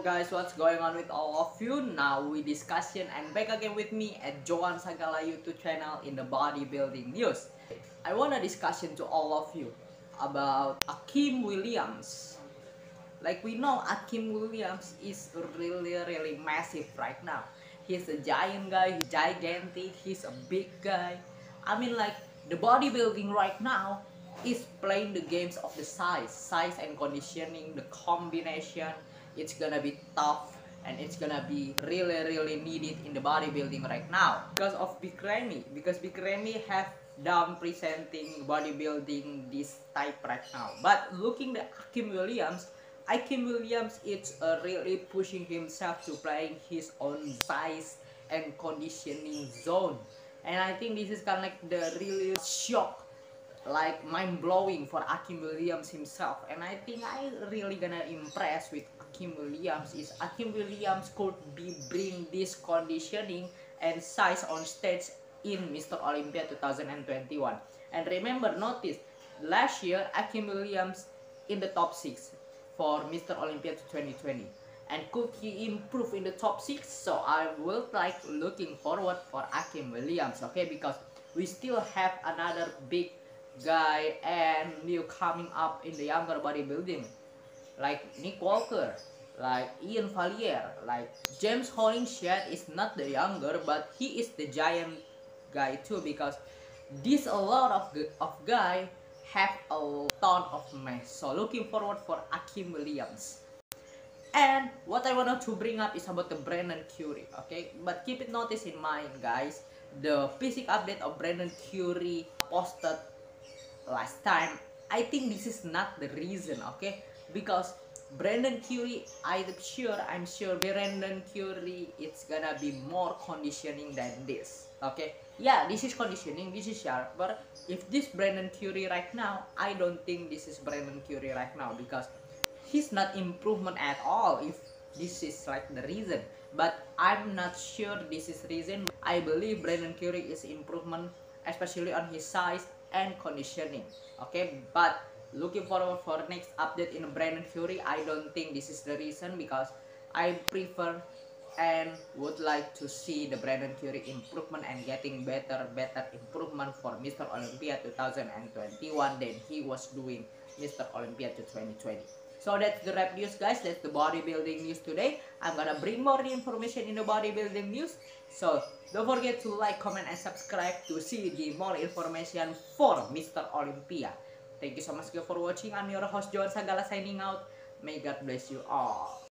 guys, what's going on with all of you? Now we discussion and back again with me at Joan Sagala YouTube channel in the bodybuilding news. I want a discussion to all of you about Akim Williams. Like we know, Akim Williams is really massive right now. He's a giant guy, he's gigantic, he's a big guy. I mean, like the bodybuilding right now is playing the games of the size and conditioning, the combination. It's gonna be tough and it's gonna be really needed in the bodybuilding right now because of Big Ramy. Because Big Ramy have done presenting bodybuilding this type right now. But looking at Akim Williams is really pushing himself to playing his own size and conditioning zone. And I think this is kind of like the really shock, like mind-blowing for Akim Williams himself. And I think I really gonna impress with Akim Williams is Akim Williams could be bring this conditioning and size on stage in Mr. Olympia 2021. And remember, notice, last year Akim Williams in the top 6 for Mr. Olympia 2020. And could he improve in the top 6? So I will like looking forward for Akim Williams, okay? Because we still have another big guy and new coming up in the younger bodybuilding, like Nick Walker, like Ian Valier, like James Hollingshead is not the younger, but he is the giant guy too, because this a lot of guy have a ton of mass. So looking forward for Akim Williams. And what I wanted to bring up is about the Brandon Curry, okay? But keep it notice in mind, guys, the physique update of Brandon Curry posted last time. I think this is not the reason, okay? Because Brandon Curry, I'm sure Brandon Curry it's gonna be more conditioning than this, okay? Yeah, this is conditioning, this is sharp, but if this Brandon Curry right now, I don't think this is Brandon Curry right now, because he's not improvement at all if this is like the reason. But I'm not sure this is reason. I believe Brandon Curry is improvement, especially on his size and conditioning, okay? But looking forward for next update in Brandon Curry, I don't think this is the reason, because I prefer and would like to see the Brandon Curry improvement and getting better improvement for Mr. Olympia 2021 than he was doing Mr. Olympia 2020. So that's the rap news, guys. That's the bodybuilding news today. I'm gonna bring more information in the bodybuilding news. So don't forget to like, comment, and subscribe to see the more information for Mr. Olympia. Thank you so much for watching. I'm your host Joan Sagala signing out. May God bless you all.